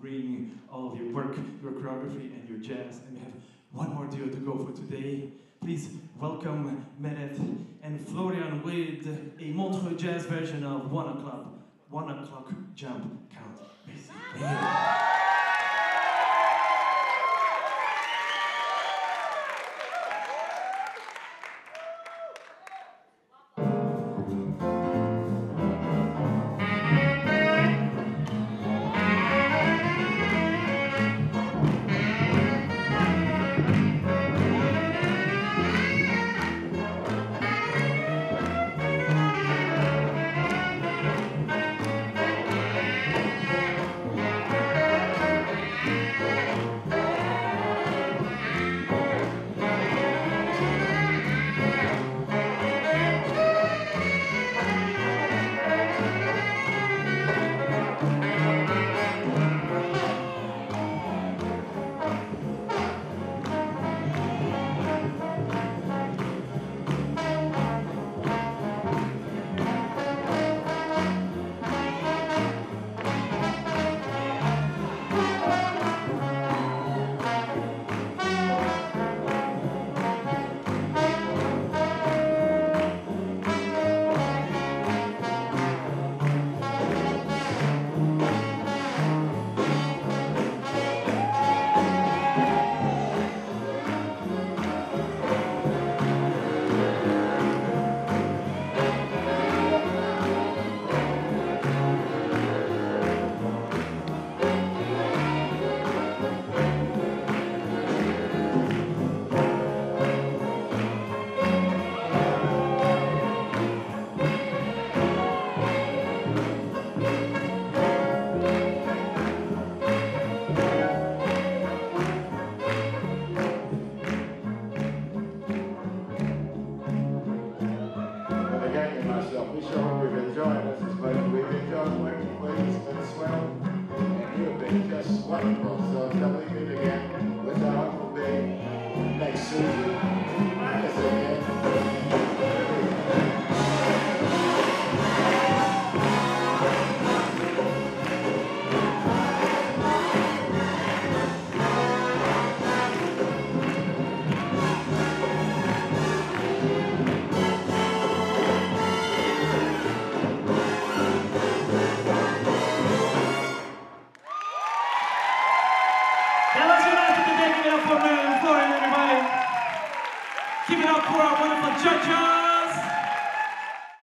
bring all of your work, your choreography, and your jazz. And we have one more duo to go for today. Please welcome Meret and Florian with a Montreux jazz version of 1 o'clock jump count. We've enjoyed working with us as well, and you have been just wonderful.